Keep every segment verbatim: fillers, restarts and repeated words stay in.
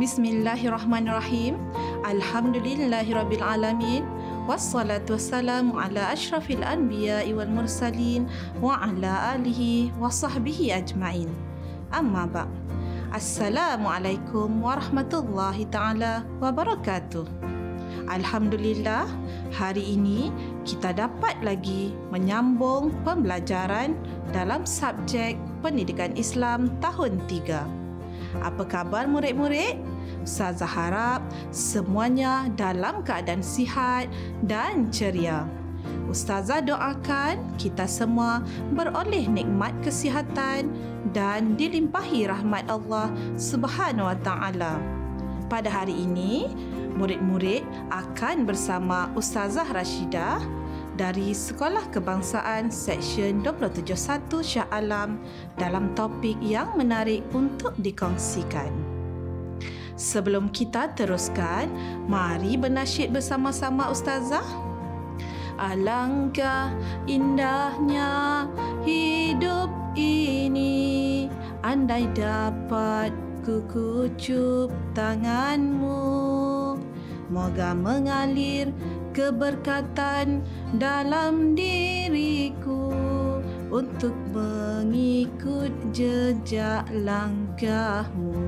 Bismillahirrahmanirrahim. Alhamdulillahirabbil alamin. Wassalatu wassalamu ala asyrafil anbiya'i wal mursalin wa ala alihi wa sahbihi ajma'in. Amma ba'. Assalamualaikum warahmatullahi taala wabarakatuh. Alhamdulillah, hari ini kita dapat lagi menyambung pembelajaran dalam subjek Pendidikan Islam tahun tiga. Apa khabar murid-murid? Ustazah harap semuanya dalam keadaan sihat dan ceria. Ustazah doakan kita semua beroleh nikmat kesihatan dan dilimpahi rahmat Allah Subhanahu Wa Taala. Pada hari ini, murid-murid akan bersama Ustazah Rashidah dari Sekolah Kebangsaan Seksyen dua puluh tujuh satu Shah Alam dalam topik yang menarik untuk dikongsikan. Sebelum kita teruskan, mari bernasyid bersama-sama Ustazah. Alangkah indahnya hidup ini, andai dapat ku kucup tanganmu, moga mengalir keberkatan dalam diriku untuk mengikut jejak langkahmu.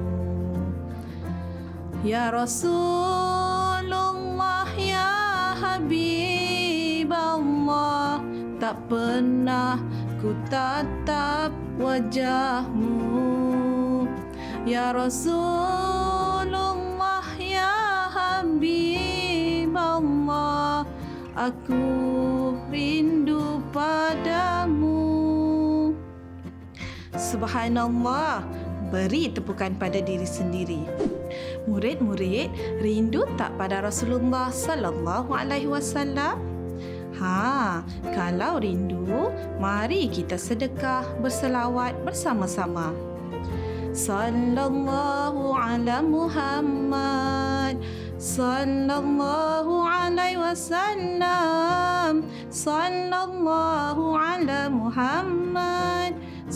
Ya Rasulullah, ya Habib Allah, tak pernah ku tatap wajahmu. Ya Rasulullah, ya Habib Allah, aku rindu padamu. Subhanallah, beri tepukan pada diri sendiri. Murid-murid, rindu tak pada Rasulullah sallallahu alaihi wasallam? Ha, kalau rindu, mari kita sedekah berselawat bersama-sama. Sallallahu ala Muhammad, sallallahu alaihi wasallam, sallallahu ala Muhammad,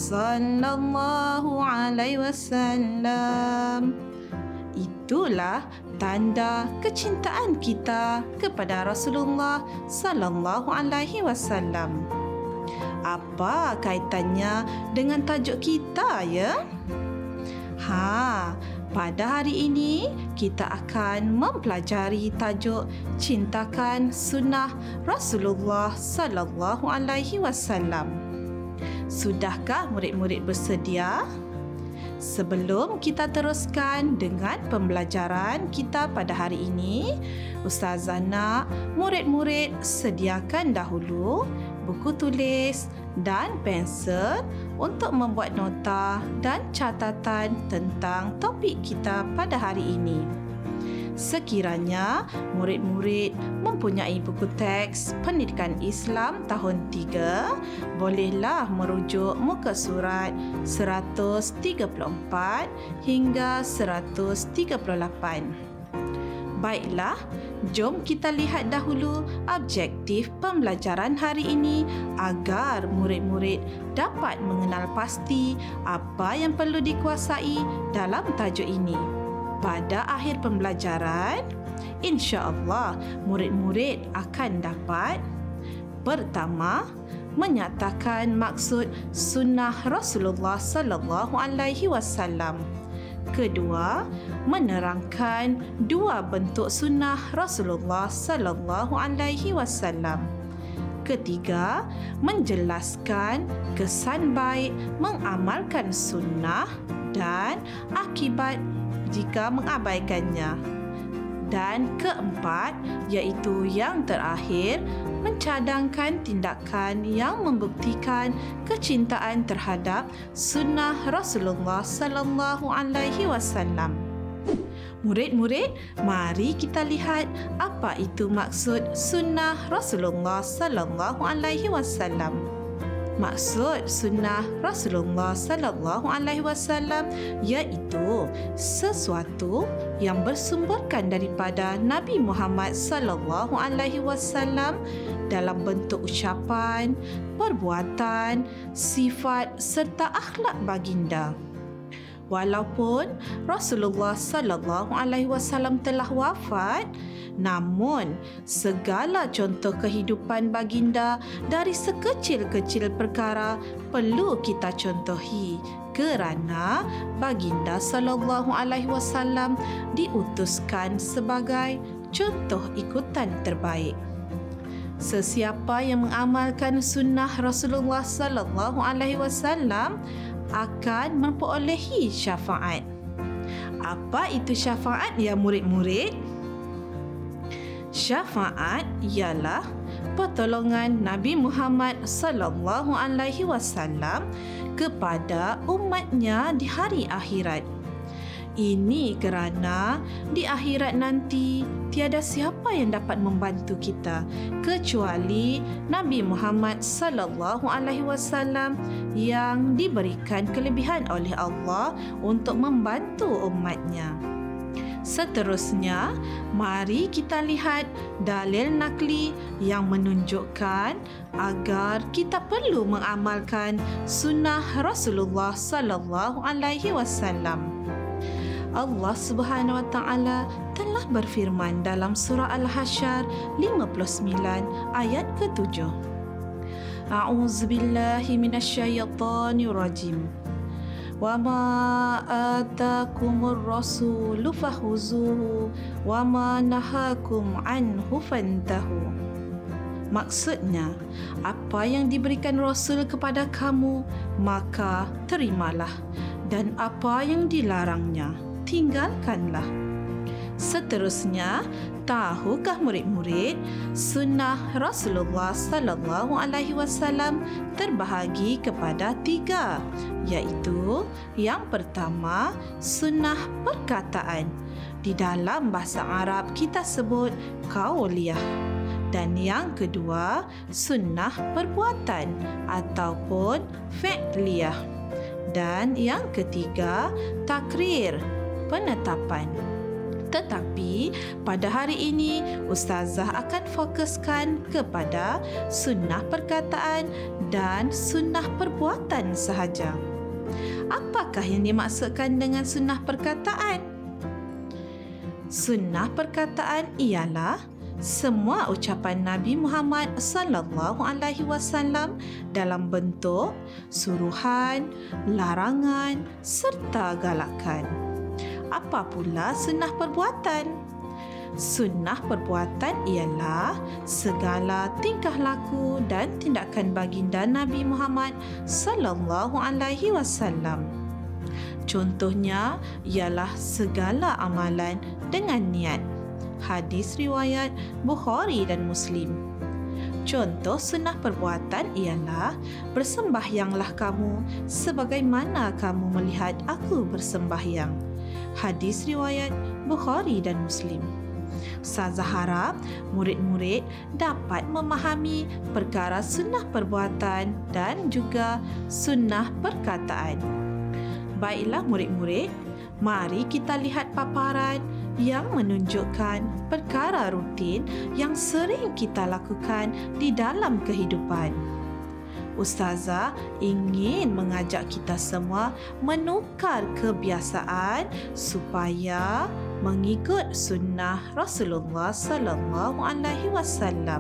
sallallahu alaihi wasallam. Itulah tanda kecintaan kita kepada Rasulullah sallallahu alaihi wasallam. Apa kaitannya dengan tajuk kita, ya? Ha, pada hari ini kita akan mempelajari tajuk Cintakan Sunnah Rasulullah sallallahu alaihi wasallam. Sudahkah murid-murid bersedia? Sebelum kita teruskan dengan pembelajaran kita pada hari ini, Ustazah nak murid-murid sediakan dahulu buku tulis dan pensel untuk membuat nota dan catatan tentang topik kita pada hari ini. Sekiranya murid-murid mempunyai buku teks Pendidikan Islam tahun tiga, bolehlah merujuk muka surat seratus tiga puluh empat hingga seratus tiga puluh lapan. Baiklah, jom kita lihat dahulu objektif pembelajaran hari ini agar murid-murid dapat mengenal pasti apa yang perlu dikuasai dalam tajuk ini. Pada akhir pembelajaran, insya-Allah murid-murid akan dapat: pertama, menyatakan maksud sunnah Rasulullah sallallahu alaihi wasallam. Kedua, menerangkan dua bentuk sunnah Rasulullah sallallahu alaihi wasallam. Ketiga, menjelaskan kesan baik mengamalkan sunnah dan akibat jika mengabaikannya. Dan keempat, iaitu yang terakhir, mencadangkan tindakan yang membuktikan kecintaan terhadap sunnah Rasulullah sallallahu alaihi wasallam. Murid-murid, mari kita lihat apa itu maksud sunnah Rasulullah sallallahu alaihi wasallam. Maksud sunnah Rasulullah sallallahu alaihi wasallam iaitu sesuatu yang bersumberkan daripada Nabi Muhammad sallallahu alaihi wasallam dalam bentuk ucapan, perbuatan, sifat serta akhlak baginda. Walaupun Rasulullah sallallahu alaihi wasallam telah wafat, namun segala contoh kehidupan baginda dari sekecil-kecil perkara perlu kita contohi kerana baginda sallallahu alaihi wasallam diutuskan sebagai contoh ikutan terbaik. Sesiapa yang mengamalkan sunnah Rasulullah sallallahu alaihi wasallam akan memperolehi syafaat. Apa itu syafaat ya murid-murid? Syafaat ialah pertolongan Nabi Muhammad sallallahu alaihi wasallam kepada umatnya di hari akhirat. Ini kerana di akhirat nanti tiada siapa yang dapat membantu kita kecuali Nabi Muhammad sallallahu alaihi wasallam yang diberikan kelebihan oleh Allah untuk membantu umatnya. Seterusnya, mari kita lihat dalil nakli yang menunjukkan agar kita perlu mengamalkan sunnah Rasulullah sallallahu alaihi wasallam. Allah Subhanahu wa taala telah berfirman dalam surah Al-Hasyr lima puluh sembilan ayat ketujuh. A'udzubillahi minasyaitonir rajim. Wa ma atakumur rasulu fahuzuhu wa ma nahakum anhu fantahu. Maksudnya, apa yang diberikan Rasul kepada kamu, maka terimalah, dan apa yang dilarangnya, tinggalkanlah. Seterusnya, tahukah murid-murid sunnah Rasulullah sallallahu alaihi wasallam terbahagi kepada tiga, iaitu yang pertama sunnah perkataan. Di dalam bahasa Arab kita sebut qauliyah. Dan yang kedua sunnah perbuatan ataupun fi'liyah. Dan yang ketiga takrir, penetapan. Tetapi pada hari ini Ustazah akan fokuskan kepada sunnah perkataan dan sunnah perbuatan sahaja. Apakah yang dimaksudkan dengan sunnah perkataan? Sunnah perkataan ialah semua ucapan Nabi Muhammad sallallahu alaihi wasallam dalam bentuk suruhan, larangan serta galakan. Apa pula sunnah perbuatan? Sunnah perbuatan ialah segala tingkah laku dan tindakan baginda Nabi Muhammad sallallahu alaihi wasallam. Contohnya ialah segala amalan dengan niat. Hadis riwayat Bukhari dan Muslim. Contoh sunnah perbuatan ialah bersembahyanglah kamu sebagaimana kamu melihat aku bersembahyang. Hadis riwayat Bukhari dan Muslim. Ustazah harap murid-murid dapat memahami perkara sunnah perbuatan dan juga sunnah perkataan. Baiklah murid-murid, mari kita lihat paparan yang menunjukkan perkara rutin yang sering kita lakukan di dalam kehidupan. Ustazah ingin mengajak kita semua menukar kebiasaan supaya mengikut sunnah Rasulullah sallallahu alaihi wasallam.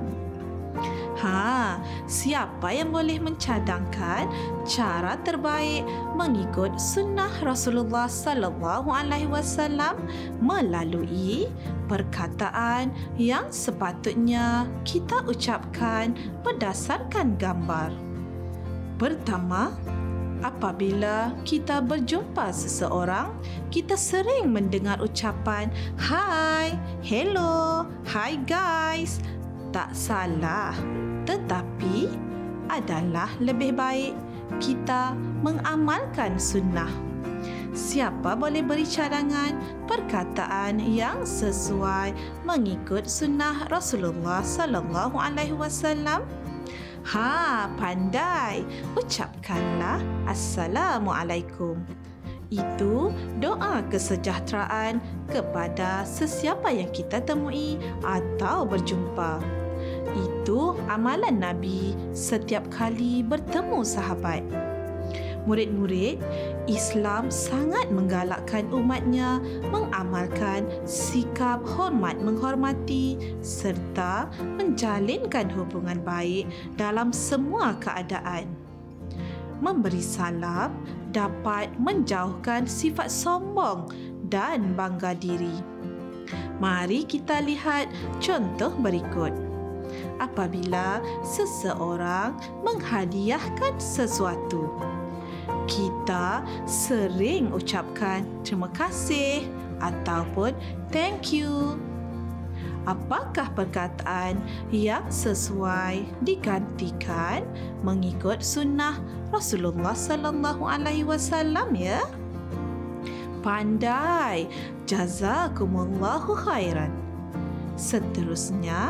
Ha, siapa yang boleh mencadangkan cara terbaik mengikut sunnah Rasulullah sallallahu alaihi wasallam melalui perkataan yang sepatutnya kita ucapkan berdasarkan gambar? Pertama, apabila kita berjumpa seseorang, kita sering mendengar ucapan "Hai, hello, hi guys." Tak salah, tetapi adalah lebih baik kita mengamalkan sunnah. Siapa boleh beri cadangan perkataan yang sesuai mengikut sunnah Rasulullah sallallahu alaihi wasallam? Ha, pandai. Ucapkanlah Assalamualaikum. Itu doa kesejahteraan kepada sesiapa yang kita temui atau berjumpa. Itu amalan Nabi setiap kali bertemu sahabat. Murid-murid, Islam sangat menggalakkan umatnya mengamalkan sikap hormat menghormati serta menjalinkan hubungan baik dalam semua keadaan. Memberi salam dapat menjauhkan sifat sombong dan bangga diri. Mari kita lihat contoh berikut. Apabila seseorang menghadiahkan sesuatu, kita sering ucapkan terima kasih ataupun thank you. Apakah perkataan yang sesuai digantikan mengikut sunnah Rasulullah sallallahu alaihi wasallam ya? Pandai. Jazakumullahu khairan. Seterusnya,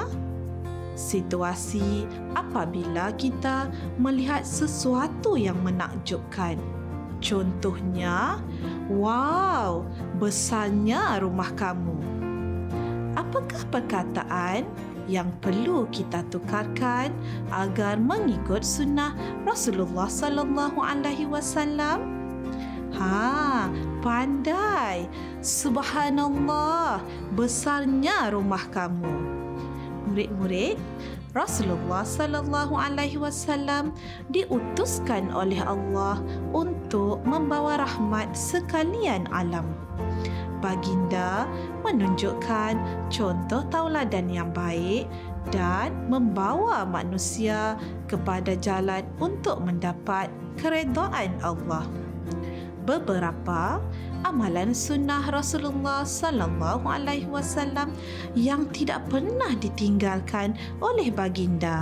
situasi apabila kita melihat sesuatu yang menakjubkan. Contohnya, wow, besarnya rumah kamu. Apakah perkataan yang perlu kita tukarkan agar mengikut sunnah Rasulullah sallallahu alaihi wasallam? Ha, pandai. Subhanallah, besarnya rumah kamu. Murid-murid, Rasulullah sallallahu alaihi wasallam diutuskan oleh Allah untuk membawa rahmat sekalian alam. Baginda menunjukkan contoh tauladan yang baik dan membawa manusia kepada jalan untuk mendapat keredaan Allah. Beberapa amalan sunnah Rasulullah sallallahu alaihi wasallam yang tidak pernah ditinggalkan oleh baginda.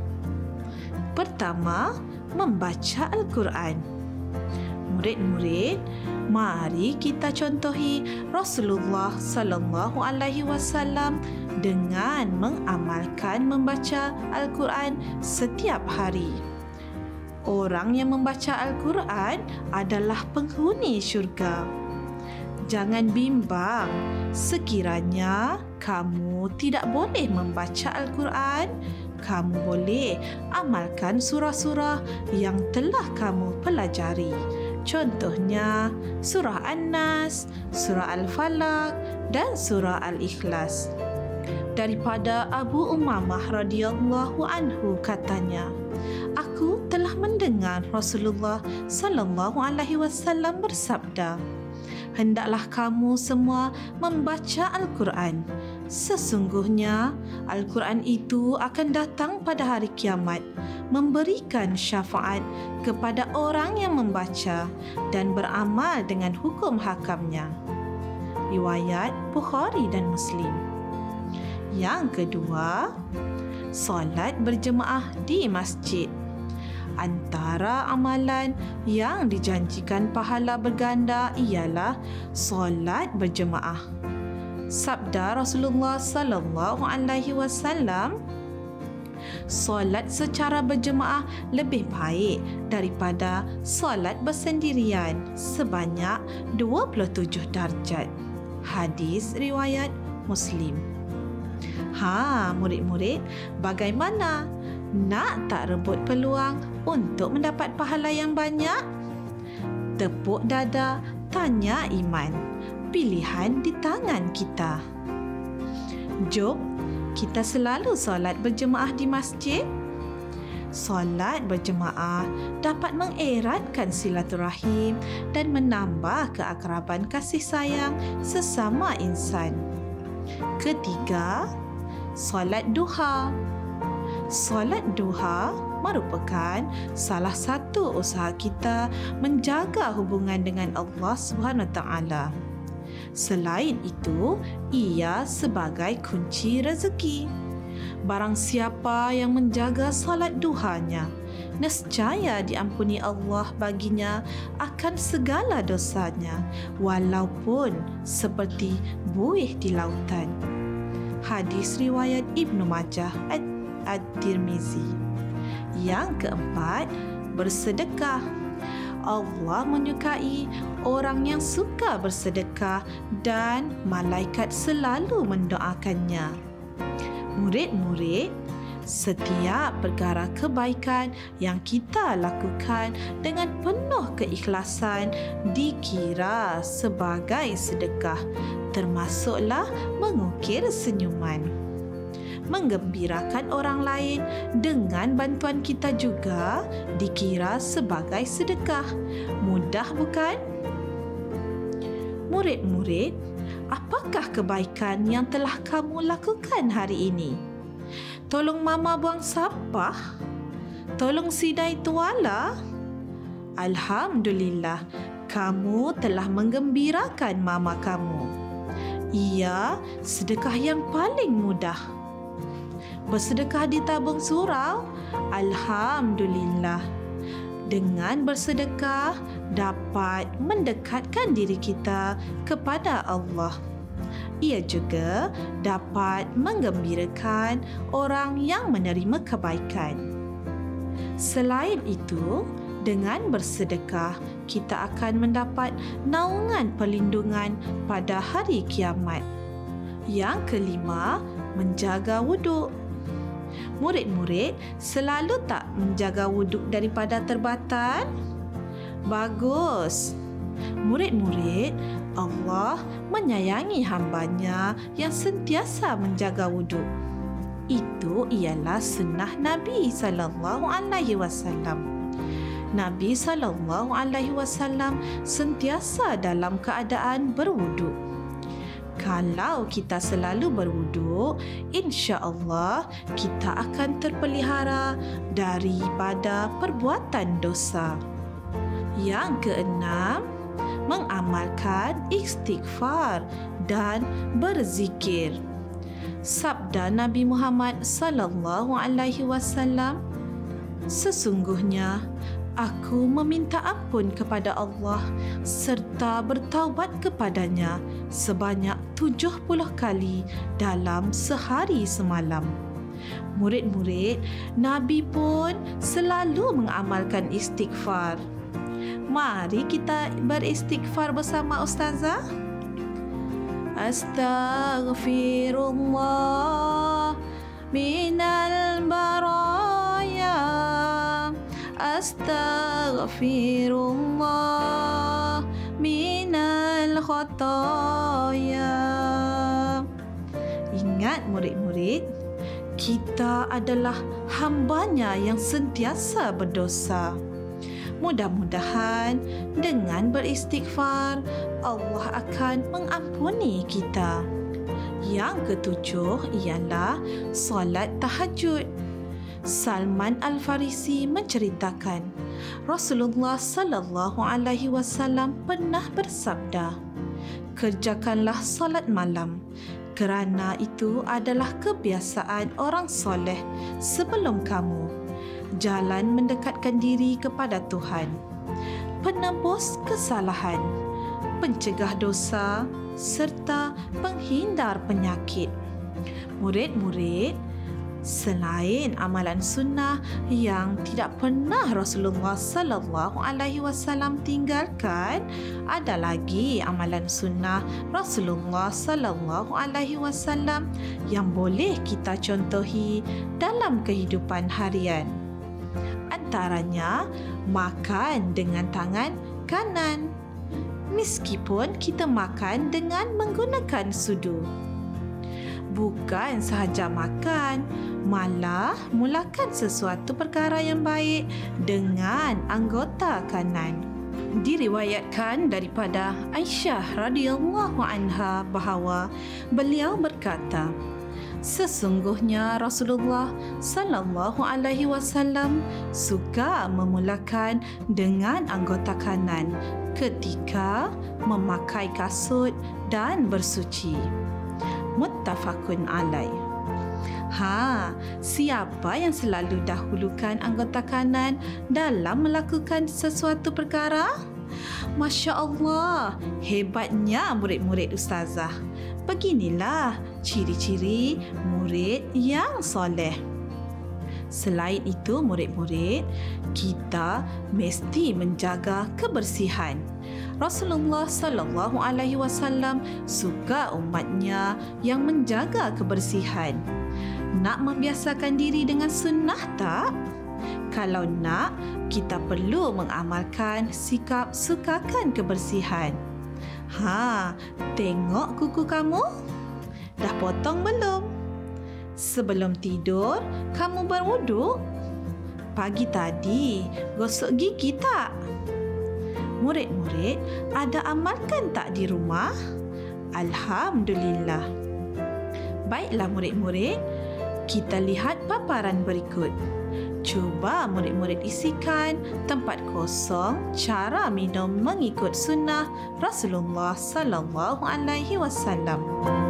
Pertama, membaca Al-Quran. Murid-murid, mari kita contohi Rasulullah sallallahu alaihi wasallam dengan mengamalkan membaca Al-Quran setiap hari. Orang yang membaca Al-Quran adalah penghuni syurga. Jangan bimbang sekiranya kamu tidak boleh membaca Al-Quran. Kamu boleh amalkan surah-surah yang telah kamu pelajari. Contohnya surah An-Nas, surah Al-Falaq dan surah Al-Ikhlas. Daripada Abu Umamah radhiyallahu anhu katanya, aku telah mendengar Rasulullah sallallahu alaihi wasallam bersabda, hendaklah kamu semua membaca Al-Quran. Sesungguhnya Al-Quran itu akan datang pada hari kiamat, memberikan syafaat kepada orang yang membaca dan beramal dengan hukum hakamnya. Riwayat Bukhari dan Muslim. Yang kedua, solat berjemaah di masjid. Antara amalan yang dijanjikan pahala berganda ialah solat berjemaah. Sabda Rasulullah sallallahu alaihi wasallam, solat secara berjemaah lebih baik daripada solat bersendirian sebanyak dua puluh tujuh darjat. Hadis riwayat Muslim. Ha, murid-murid, bagaimana? Nak tak rebut peluang untuk mendapat pahala yang banyak? Tepuk dada, tanya iman. Pilihan di tangan kita. Jom, kita selalu solat berjemaah di masjid. Solat berjemaah dapat mengeratkan silaturahim dan menambah keakraban kasih sayang sesama insan. Ketiga, solat duha. Solat duha merupakan salah satu usaha kita menjaga hubungan dengan Allah Subhanahu Wa Taala. Selain itu, ia sebagai kunci rezeki. Barang siapa yang menjaga solat duhanya, nescaya diampuni Allah baginya akan segala dosanya, walaupun seperti buih di lautan. Hadis riwayat Ibnu Majah At-Tirmizi. Yang keempat, bersedekah. Allah menyukai orang yang suka bersedekah dan malaikat selalu mendoakannya. Murid-murid, Setiap perkara kebaikan yang kita lakukan dengan penuh keikhlasan dikira sebagai sedekah, termasuklah mengukir senyuman. Menggembirakan orang lain dengan bantuan kita juga dikira sebagai sedekah. Mudah bukan? Murid-murid, apakah kebaikan yang telah kamu lakukan hari ini? Tolong mama buang sampah? Tolong sidai tuala? Alhamdulillah, kamu telah menggembirakan mama kamu. Ia sedekah yang paling mudah. Bersedekah di tabung surau? Alhamdulillah. Dengan bersedekah dapat mendekatkan diri kita kepada Allah. Ia juga dapat menggembirakan orang yang menerima kebaikan. Selain itu, dengan bersedekah, kita akan mendapat naungan perlindungan pada hari kiamat. Yang kelima, menjaga wuduk. Murid-murid selalu tak menjaga wuduk daripada terbatan? Bagus. Murid-murid, Allah menyayangi hambanya yang sentiasa menjaga wuduk. Itu ialah sunnah Nabi sallallahu alaihi wasallam. Nabi sallallahu alaihi wasallam sentiasa dalam keadaan berwuduk. Kalau kita selalu berwuduk, insya-Allah kita akan terpelihara daripada perbuatan dosa. Yang keenam, mengamalkan istighfar dan berzikir. Sabda Nabi Muhammad sallallahu alaihi wasallam, sesungguhnya aku meminta ampun kepada Allah serta bertaubat kepadanya sebanyak tujuh puluh kali dalam sehari semalam. Murid-murid, Nabi pun selalu mengamalkan istighfar. Mari kita beristighfar bersama Ustazah. Astaghfirullah minal baraya. Astaghfirullah minal khataya. Ingat murid-murid, kita adalah hambanya yang sentiasa berdosa. Mudah-mudahan dengan beristighfar, Allah akan mengampuni kita. Yang ketujuh ialah solat tahajud. Salman Al-Farisi menceritakan, Rasulullah sallallahu alaihi wasallam pernah bersabda, kerjakanlah solat malam, kerana itu adalah kebiasaan orang soleh sebelum kamu. Jalan mendekatkan diri kepada Tuhan, penebus kesalahan, pencegah dosa serta penghindar penyakit. Murid-murid, selain amalan sunnah yang tidak pernah Rasulullah sallallahu alaihi wasallam tinggalkan, ada lagi amalan sunnah Rasulullah sallallahu alaihi wasallam yang boleh kita contohi dalam kehidupan harian. Antaranya, makan dengan tangan kanan, meskipun kita makan dengan menggunakan sudu. Bukan sahaja makan, malah mulakan sesuatu perkara yang baik dengan anggota kanan. Diriwayatkan daripada Aisyah radhiyallahu anha bahawa beliau berkata, sesungguhnya Rasulullah sallallahu alaihi wasallam suka memulakan dengan anggota kanan ketika memakai kasut dan bersuci. Muttafaqun alaih. Ha, siapa yang selalu dahulukan anggota kanan dalam melakukan sesuatu perkara? Masya Allah, hebatnya murid-murid Ustazah. Beginilah ciri-ciri murid yang soleh. Selain itu, murid-murid, kita mesti menjaga kebersihan. Rasulullah sallallahu alaihi wasallam suka umatnya yang menjaga kebersihan. Nak membiasakan diri dengan sunnah tak? Kalau nak, kita perlu mengamalkan sikap sukakan kebersihan. Ha, tengok kuku kamu. Dah potong belum? Sebelum tidur, kamu berwuduk? Pagi tadi, gosok gigi tak? Murid-murid, ada amalkan tak di rumah? Alhamdulillah. Baiklah murid-murid, kita lihat paparan berikut. Cuba murid-murid isikan tempat kosong cara minum mengikut sunnah Rasulullah sallallahu alaihi wasallam.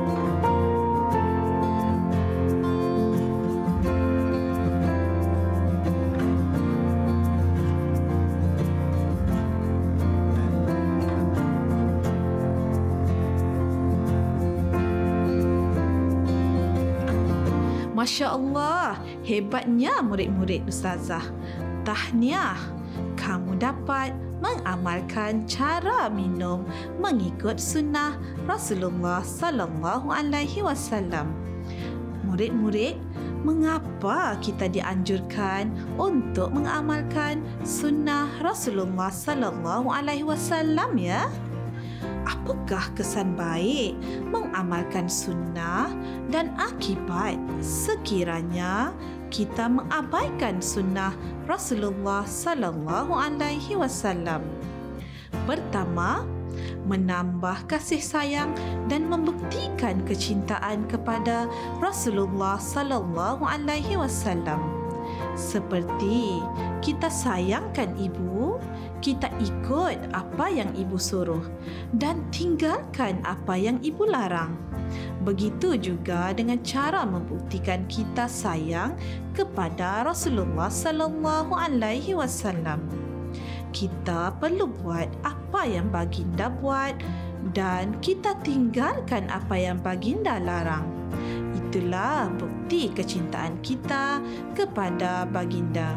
Masya Allah, hebatnya murid-murid Ustazah. Tahniah, kamu dapat mengamalkan cara minum mengikut sunnah Rasulullah sallallahu alaihi wasallam. Murid-murid, mengapa kita dianjurkan untuk mengamalkan sunnah Rasulullah sallallahu alaihi wasallam ya? Apakah kesan baik mengamalkan sunnah dan akibat sekiranya kita mengabaikan sunnah Rasulullah sallallahu alaihi wasallam? Pertama, menambah kasih sayang dan membuktikan kecintaan kepada Rasulullah sallallahu alaihi wasallam. Seperti kita sayangkan ibu, kita ikut apa yang ibu suruh dan tinggalkan apa yang ibu larang. Begitu juga dengan cara membuktikan kita sayang kepada Rasulullah sallallahu alaihi wasallam. Kita perlu buat apa yang baginda buat dan kita tinggalkan apa yang baginda larang. Itulah bukti kecintaan kita kepada baginda.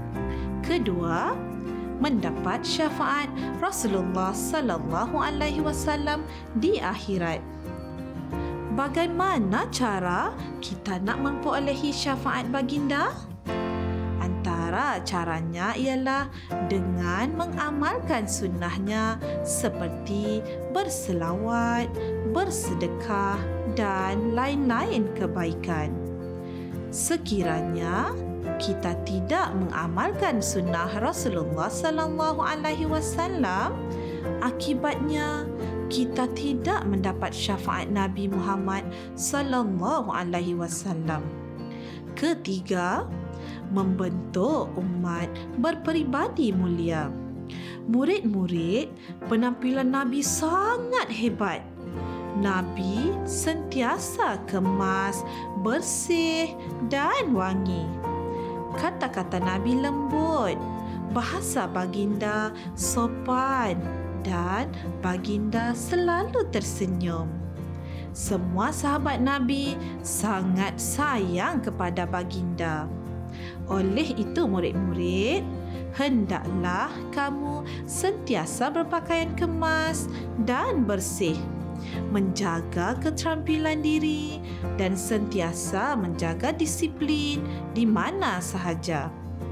Kedua, mendapat syafaat Rasulullah sallallahu alaihi wasallam di akhirat. Bagaimana cara kita nak memperolehi syafaat baginda? Antara caranya ialah dengan mengamalkan sunnahnya seperti berselawat, bersedekah dan lain-lain kebaikan. Sekiranya kita tidak mengamalkan sunnah Rasulullah sallallahu alaihi wasallam, akibatnya kita tidak mendapat syafaat Nabi Muhammad sallallahu alaihi wasallam. Ketiga, membentuk umat berperibadi mulia. Murid-murid, penampilan Nabi sangat hebat. Nabi sentiasa kemas, bersih dan wangi. Kata-kata Nabi lembut, bahasa baginda sopan dan baginda selalu tersenyum. Semua sahabat Nabi sangat sayang kepada baginda. Oleh itu murid-murid, hendaklah kamu sentiasa berpakaian kemas dan bersih, menjaga keterampilan diri dan sentiasa menjaga disiplin di mana sahaja.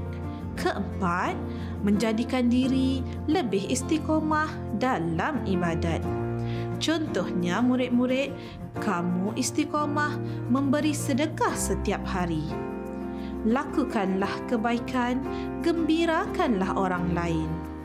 Keempat, menjadikan diri lebih istiqomah dalam ibadat. Contohnya murid-murid, kamu istiqomah memberi sedekah setiap hari. Lakukanlah kebaikan, gembirakanlah orang lain.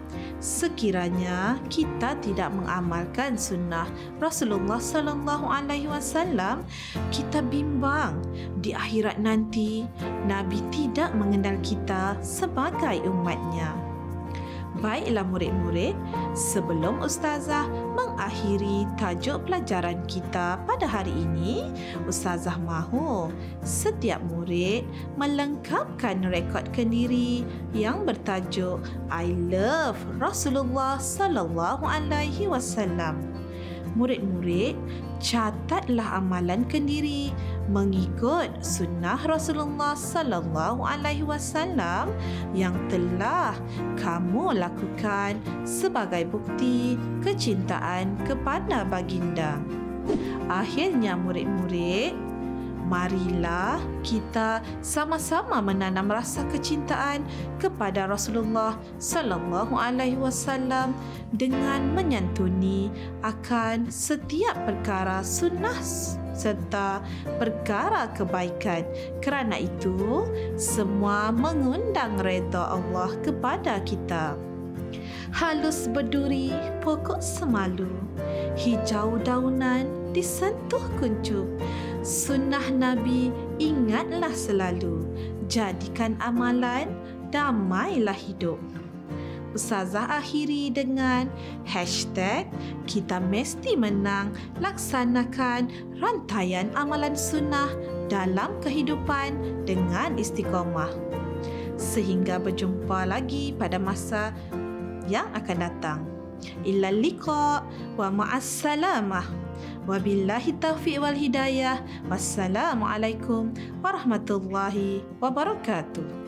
Sekiranya kita tidak mengamalkan sunnah Rasulullah sallallahu alaihi wasallam, kita bimbang di akhirat nanti Nabi tidak mengenal kita sebagai umatnya. Baiklah murid-murid, sebelum Ustazah mengakhiri tajuk pelajaran kita pada hari ini, Ustazah mahu setiap murid melengkapkan rekod kendiri yang bertajuk I Love Rasulullah sallallahu alaihi wasallam. Murid-murid, catatlah amalan kendiri mengikut sunnah Rasulullah sallallahu alaihi wasallam yang telah kamu lakukan sebagai bukti kecintaan kepada baginda. Akhirnya murid-murid, Marilah kita sama-sama menanam rasa kecintaan kepada Rasulullah sallallahu alaihi wasallam dengan menyantuni akan setiap perkara sunnah serta perkara kebaikan. Kerana itu, semua mengundang redha Allah kepada kita. Halus berduri pokok semalu, hijau daunan disentuh kuncup. Sunnah Nabi ingatlah selalu, jadikan amalan, damailah hidup. Ustazah akhiri dengan hashtag kita mesti menang laksanakan rantaian amalan sunnah dalam kehidupan dengan istiqamah. Sehingga berjumpa lagi pada masa yang akan datang. Illa liqa wa ma'assalamah. Wabillahi taufiq wal hidayah. Wassalamualaikum warahmatullahi wabarakatuh.